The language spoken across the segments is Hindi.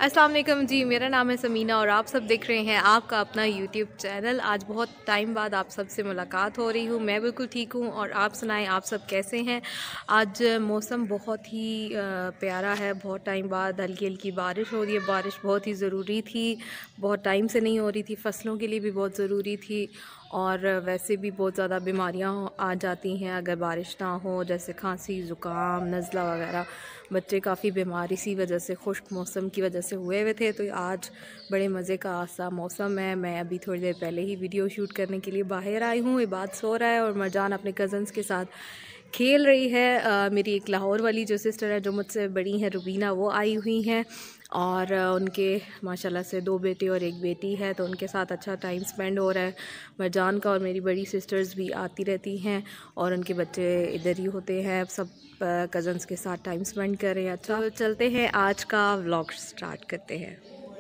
अस्सलाम वालेकुम जी, मेरा नाम है समीना और आप सब देख रहे हैं आपका अपना यूट्यूब चैनल। आज बहुत टाइम बाद आप सब से मुलाकात हो रही हूँ। मैं बिल्कुल ठीक हूँ और आप सुनाएं, आप सब कैसे हैं। आज मौसम बहुत ही प्यारा है। बहुत टाइम बाद हल्की हल्की बारिश हो रही है। बारिश बहुत ही ज़रूरी थी, बहुत टाइम से नहीं हो रही थी, फ़सलों के लिए भी बहुत ज़रूरी थी और वैसे भी बहुत ज़्यादा बीमारियां आ जाती हैं अगर बारिश ना हो, जैसे खांसी, ज़ुकाम, नज़ला वगैरह। बच्चे काफ़ी बीमार इसी वजह से, खुश्क मौसम की वजह से हुए हुए थे। तो आज बड़े मज़े का आसा मौसम है। मैं अभी थोड़ी देर पहले ही वीडियो शूट करने के लिए बाहर आई हूँ। इबाद सो रहा है और मरजान अपने कज़न्स के साथ खेल रही है। मेरी एक लाहौर वाली जो सिस्टर है, जो मुझसे बड़ी हैं, रुबीना, वो आई हुई हैं और उनके माशाल्लाह से 2 बेटे और 1 बेटी है, तो उनके साथ अच्छा टाइम स्पेंड हो रहा है मरजान का। और मेरी बड़ी सिस्टर्स भी आती रहती हैं और उनके बच्चे इधर ही होते हैं। सब कज़न्स के साथ टाइम स्पेंड कर रहे हैं। अच्छा, तो चलते हैं, आज का व्लॉग स्टार्ट करते हैं।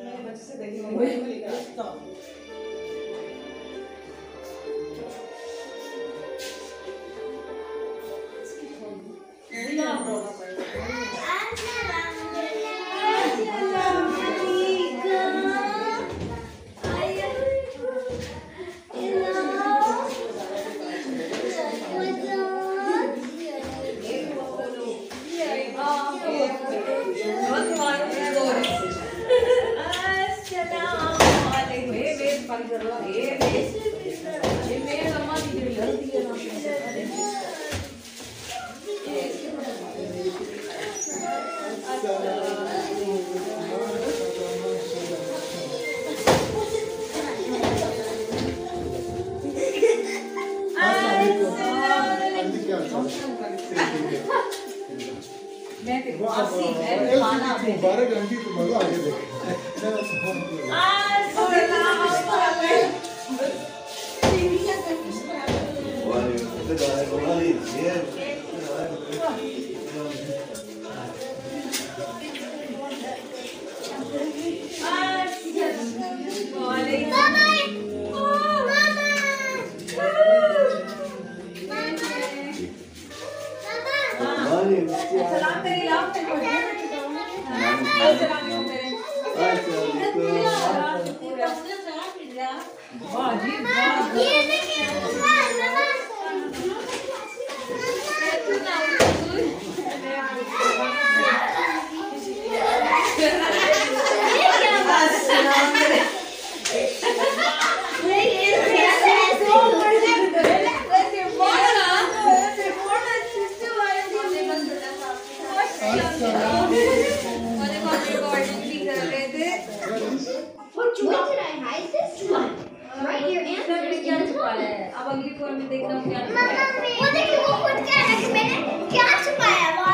अब अगली कॉल में देखना क्या वो देखिए, वो खुद कह रहा है कि मैंने क्या छुपाया है।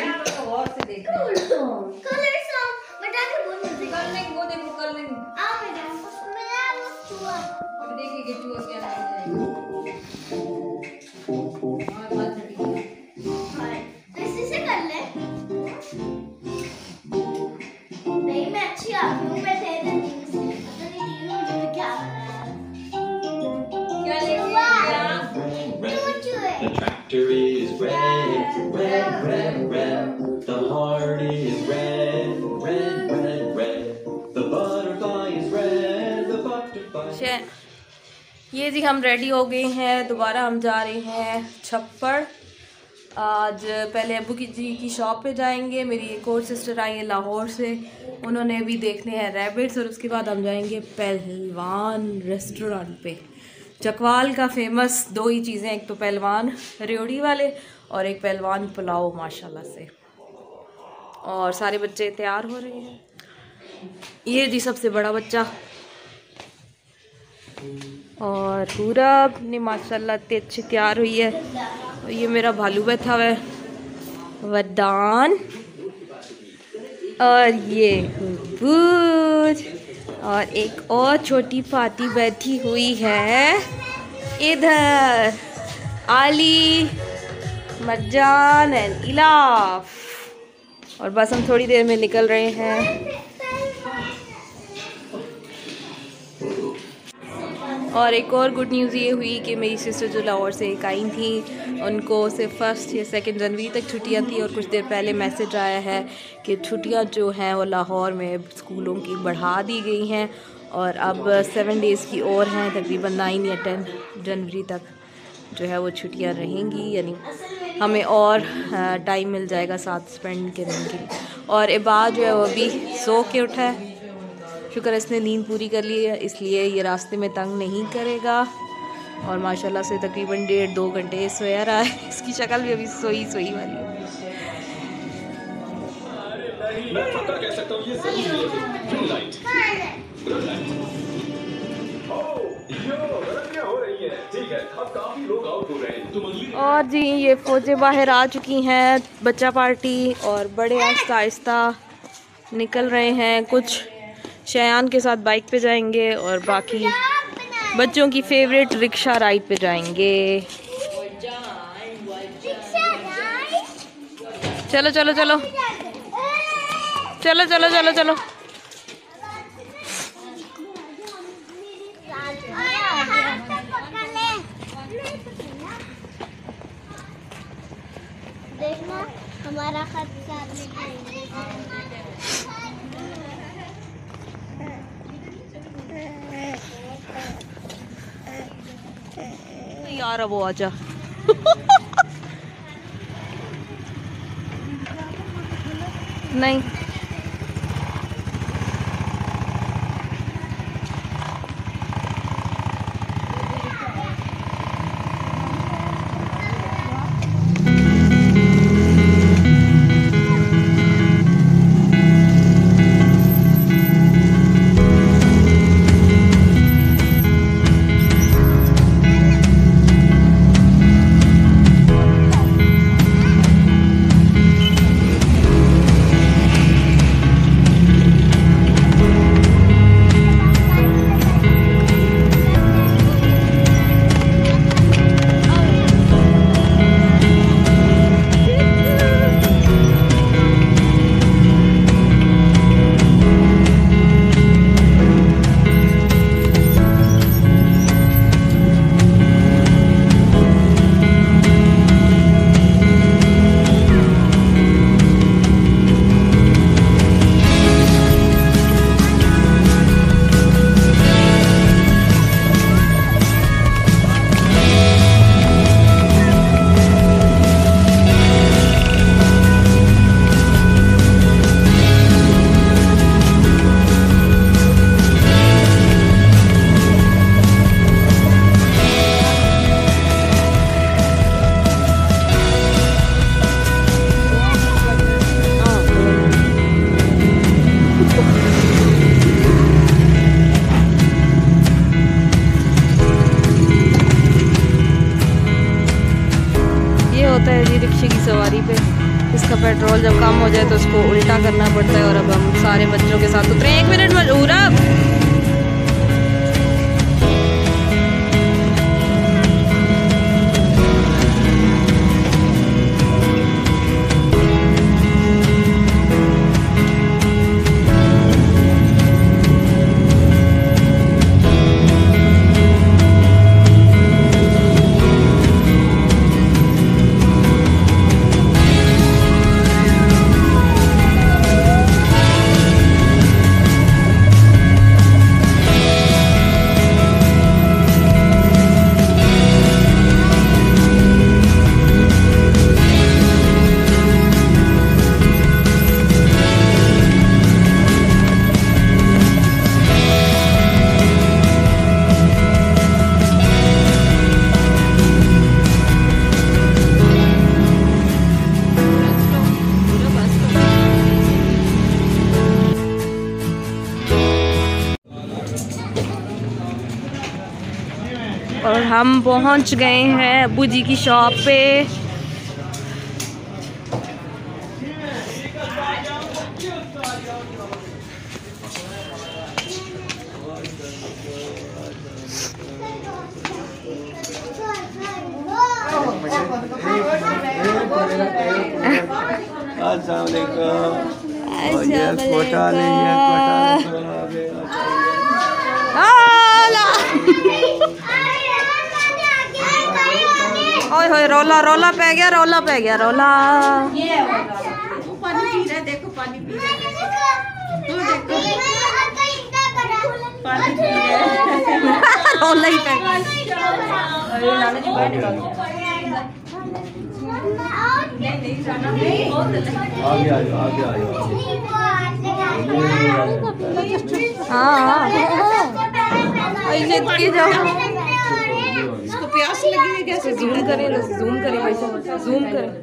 और से देखना कलर सॉन्ग बता के बोल दे। कल नहीं, वो देखो कल नहीं। आओ मैडम, मेरा वो चूहा अब देखिए कि चूहा क्या है। और बात ठीक है, ऐसे से कर ले। नहीं, मैं अच्छी आ रही हूं, मैं तेरे दिन से पता नहीं तीनों में क्या The tractor is red, red, red, red. The heart is red, red, red, red. The butterfly is red, the butterfly. ये जी हम रेडी हो गए हैं। दोबारा हम जा रहे हैं छप्पड़। आज पहले अबू की शॉप पे जाएंगे। मेरी एक और सिस्टर आई है लाहौर से, उन्होंने भी देखने हैं रैबिट्स। और उसके बाद हम जाएंगे पहलवान रेस्टोरेंट पे। चकवाल का फेमस 2 ही चीज़ें, एक तो पहलवान रेवड़ी वाले और एक पहलवान पुलाव माशाल्लाह से। और सारे बच्चे तैयार हो रहे हैं। ये जी सबसे बड़ा बच्चा और पूरा अपनी माशाल्लाह इतनी अच्छी तैयार हुई है। और ये मेरा भालू बैठा हुआ है, वरदान। और ये बूझ, और एक और छोटी पार्टी बैठी हुई है इधर, आली, मरजान एंड इलाफ। और बस हम थोड़ी देर में निकल रहे हैं। और एक और गुड न्यूज़ ये हुई कि मेरी सिस्टर जो लाहौर से एक आई थी, उनको सिर्फ 1 या 2 जनवरी तक छुट्टियां थी और कुछ देर पहले मैसेज आया है कि छुट्टियां जो हैं वो लाहौर में स्कूलों की बढ़ा दी गई हैं और अब 7 डेज़ की और हैं, तकरीबन 9 या 10 जनवरी तक जो है वो छुट्टियां रहेंगी, यानी हमें और टाइम मिल जाएगा साथ स्पेंड करने के लिए। और इबाद जो है वो अभी सो के उठा है, शुक्र इसने नींद पूरी कर ली है, इसलिए ये रास्ते में तंग नहीं करेगा और माशाल्लाह से तकरीबन 1.5-2 घंटे सोया रहा है। इसकी शक्ल भी अभी सोई वाली है। और जी ये फौजें बाहर आ चुकी हैं, बच्चा पार्टी, और बड़े आहिस्ता आहिस्ता निकल रहे हैं। कुछ शयान के साथ बाइक पे जाएंगे और बाकी बच्चों की फेवरेट रिक्शा राइड पे जाएंगे। चलो चलो चलो चलो चलो चलो चलो। देखना हमारा खत यार वो आजा। नहीं होता है जी रिक्शे की सवारी पे, इसका पेट्रोल जब कम हो जाए तो उसको उल्टा करना पड़ता है। और अब हम सारे बच्चों के साथ उतरे। 1 मिनट मजूरा। और हम पहुंच गए हैं अब्बू जी की शॉप पे। अस्सलाम वालेकुम। अस्सलाम वालेकुम। ओए होए रोला रोला पै गया रोला पै गया रोला। पानी पी रहा है, देखो पानी पी रहा है, पानी पी रहा है। रोला ही पै गया। हाँ इसको प्यास लगी है, कैसे जूम करें जूम करें भाई साहब जूम करें।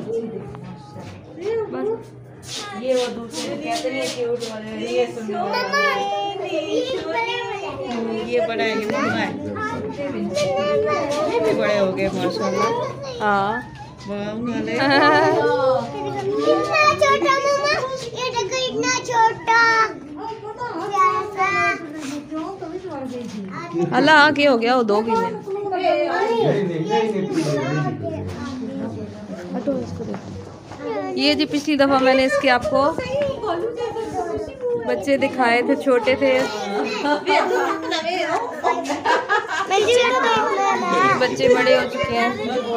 ये वो दूसरे कहते नहीं क्यूट वाले, ये सुनो ये बड़ा है, ये मम्मा है, ये भी बड़े हो गए माशाल्लाह। हाँ वाले इतना छोटा मम्मा, ये देखो इतना छोटा। अल्लाह क्या हो गया वो दो किले। ये जी पिछली दफा मैंने इसके आपको बच्चे दिखाए थे, छोटे थे, बच्चे बड़े हो चुके हैं।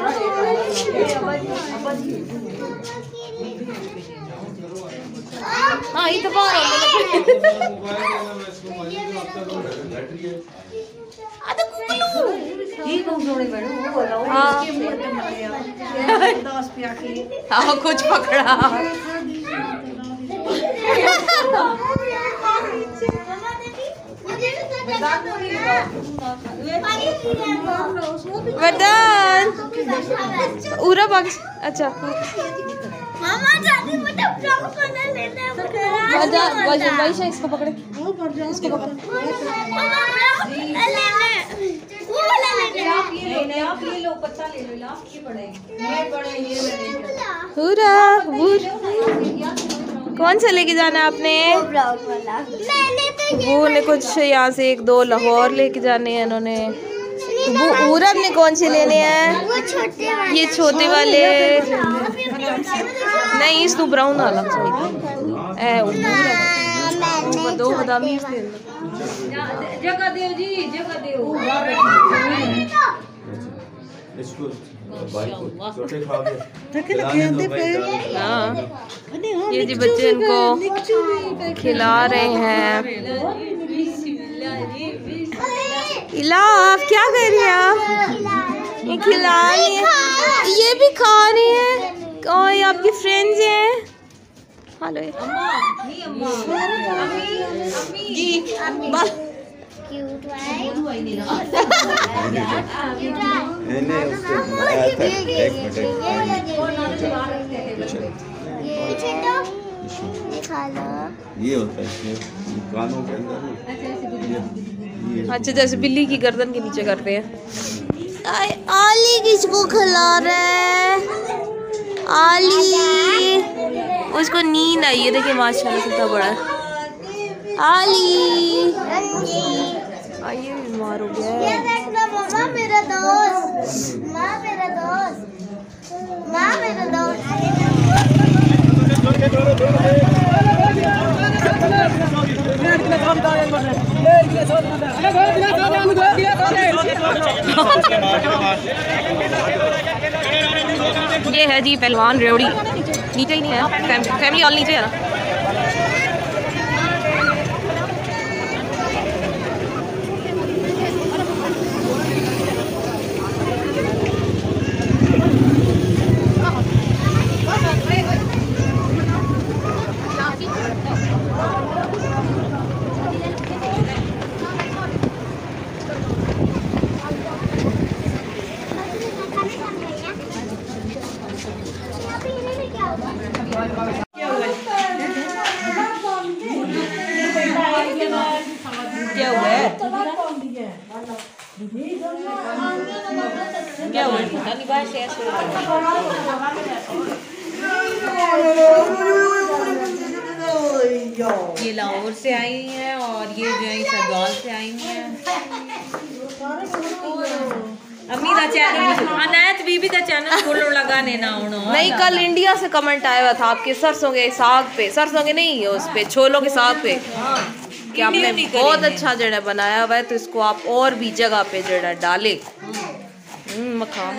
हाँ ये तो बाहर हाँ कुछ पकड़ा। वरदान उरा बाक्स अच्छा मामा जाती मुझे फ्रॉक पहना देना है। वैसे इसको पकड़े, इसको पकड़े। मामा फ्रॉक ले ले, वो ले ले। आप ये लो, पत्ता ले लो, आप ये बड़े ये बड़े ये हुरा हुर। कौन सा लेके जाना है आपने? फ्रॉक वाला मैंने तो वो ने कुछ यहाँ से एक दो लाहौर लेके जाने हैं इन्होंने। वो उरब ने कौन से लेने हैं? वो छोटे वाले, ये छोटे वाले नहीं, इस तो ब्राउन वाला ए वो दो बदामी इसके जगह दो जी, जगह दो। इसको भाई को छोटे खा गए। हाँ ये जी बच्चे इनको खिला रहे हैं। इला आप क्या कर रही हैं? आप ये खिला रही हैं, ये भी खा रही हैं और ये आपकी फ्रेंड्स हैं। हेलो क्यूट वाला। मैंने उसको बताया था, एक मिनट ये खा लो। ये होता है इसमें कानों के अंदर ये अच्छा जैसे बिल्ली की गर्दन के नीचे करते हैं। आली किसको खिला रहा है? आली उसको नींद आई है, देखिए माशाल्लाह कितना बड़ा है। आली आइए बीमार हो गया ये है। देखना मामा मेरा दोस्त, माँ मेरा दोस्त, माँ मेरा दोस्त। ये है जी पहलवान रेवड़ी, नीचे ही नहीं है, फैमिली हॉल नीचे है ना। क्या हुआ है? क्या हुआ है? ये लाहौर से आई हैं और ये जो है सरदार से आई हैं। अम्मी का चैनल अनायत बीबी का चैनल खोलो लगाने ना उन्होंने। नहीं कल इंडिया से कमेंट आया हुआ था आपके सरसों के साग पे, सरसों के नहीं उस पे छोलों के साग पे, कि आपने बहुत अच्छा जड़ा बनाया हुआ है, तो इसको आप और भी जगह पे जड़ा डाले। मकाम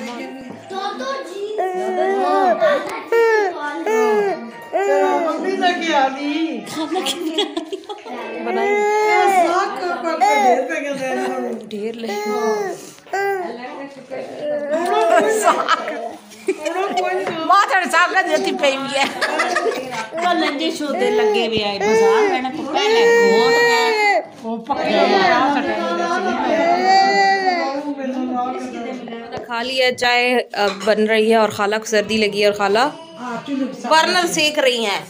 ढेर ले माथड़ साग देती पे है वो लंजे शोदे लगे भी आए बाजार मैंने तो पहले घोट के वो पकड़े खा लिया। चाय बन रही है और खाला को सर्दी लगी है और खाला बर्नर सेक रही हैं।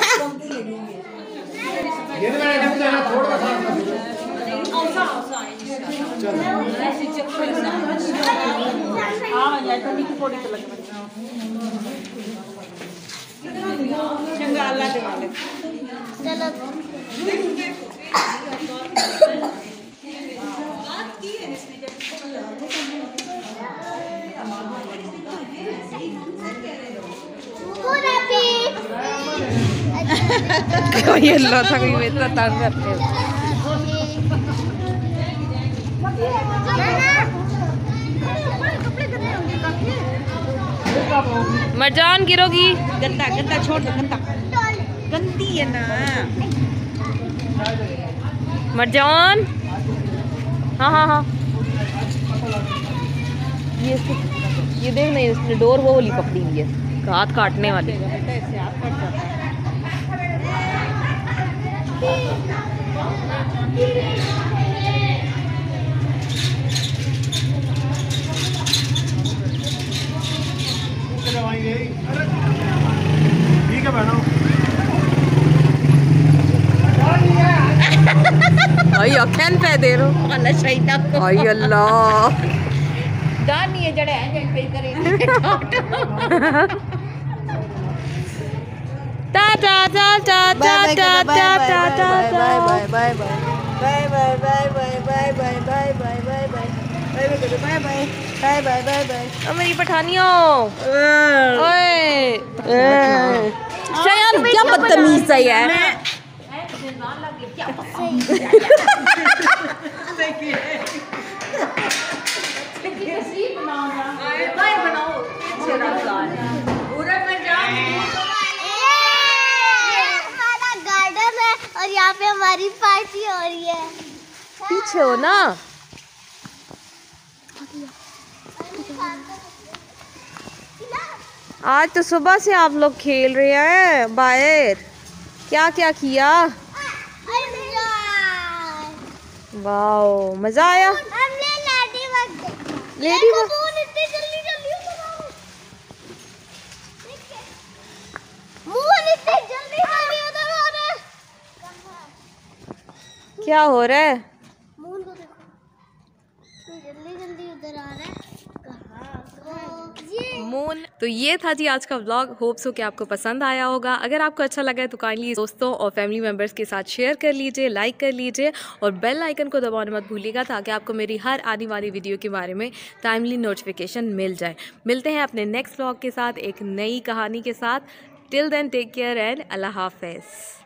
कोई अल्लाह था कोई इतना तंग करते हो। मरजान गिरोगी। गंदा गंदा छोड़ दो गंदा गंदी है ना मरजान। हाँ हाँ हाँ ये देख नहीं उसने डोर वो वाली पकड़ी हुई है, हाथ काटने वाली। ठीक है बहनों। आई अखन पे दे रो अल्लाह शैतान को आई अल्लाह दानी है जड़े हैं जड़ पे करे टा ta ta ta ta ta ta ta ta bye bye bye bye bye bye bye bye bye bye bye bye bye bye bye bye bye bye bye मेरी पठानियों। ओए शयान क्या बदतमीज है यार। हमारा गार्डन है और यहाँ पे हमारी पार्टी हो रही है। पीछे हो ना। आज तो सुबह से आप लोग खेल रहे हैं बाहर, क्या क्या किया? वाओ मजा आया। हमने लेडी बग क्या हो रहा है? जल्दी जल्दी उधर आ रहा है। मून। तो ये था जी आज का व्लॉग। होप्स हो कि आपको पसंद आया होगा। अगर आपको अच्छा लगा है तो काइंडली दोस्तों और फैमिली मेम्बर्स के साथ शेयर कर लीजिए, लाइक कर लीजिए और बेल आइकन को दबाना मत भूलिएगा ताकि आपको मेरी हर आने वाली वीडियो के बारे में टाइमली नोटिफिकेशन मिल जाए। मिलते हैं अपने नेक्स्ट व्लॉग के साथ एक नई कहानी के साथ। Till then take care and अल्लाह हाफिज़।